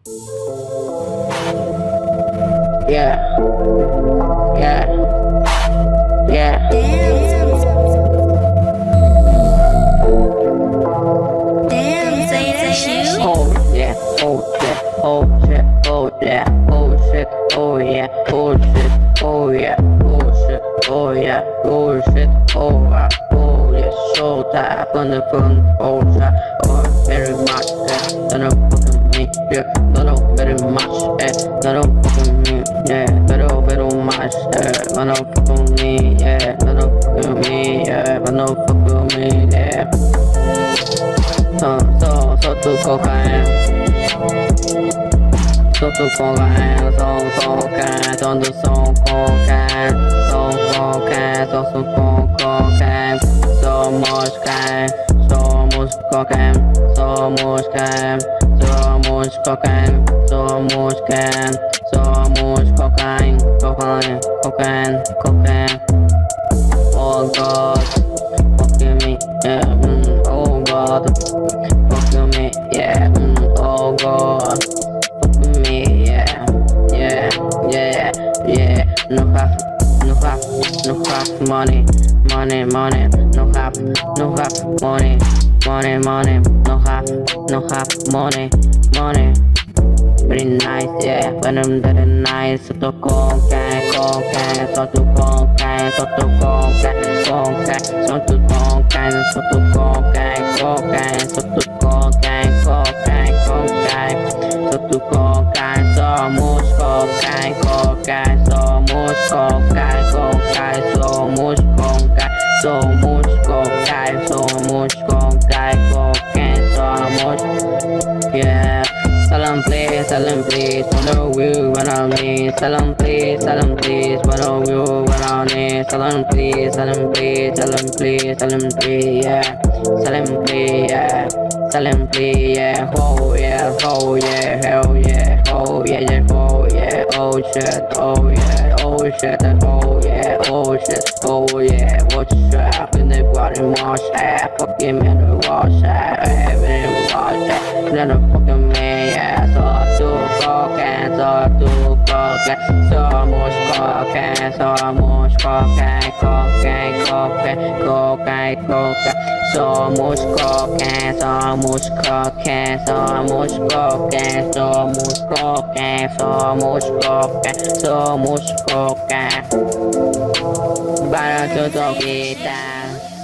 Yeah, yeah, yeah. Damn, say that's you. Oh yeah, oh yeah, oh shit, oh yeah, oh shit, oh yeah, oh shit, oh yeah, oh shit, oh yeah, oh shit, oh yeah, oh yeah, so tired from the phone, oh yeah, oh very much, yeah, don't know fucking me, yeah, don't know very much, yeah, don't know fucking me, yeah, don't know very much, yeah, don't know fucking me, yeah, don't know fucking me, yeah, don't know fucking me, yeah. So tu có cái so tu có cái so cái so tu so có cái so có cái so có cái so much cái so much có cái so much cái so much có cái so much cái so much có cái oh god forgive me yeah oh god forgive me yeah oh god forgive me yeah no have money no have money no have money very nice yeah when I'm very nice so tu con cái so tu con cái so tu con cái so tu con cái so tu con cái so tu con cái so tu con cái so much con cái so much con cái so much con cái so much con cái so much con cái so much yeah. Salam please, what are you, what are me? Salam please, what are you, what are me? Salam please, yeah. Salam please, yeah. Oh yeah, hell yeah, oh yeah, oh shit, oh yeah, oh yeah, what's up in the body, wash that, fucking man, wash that, everything wash that, then a fucking man, yeah, so much cocaine, so much cocaine, so much cocaine, so much cocaine, so much cocaine, so much cocaine, so much cocaine, so much cocaine. Para todo kita.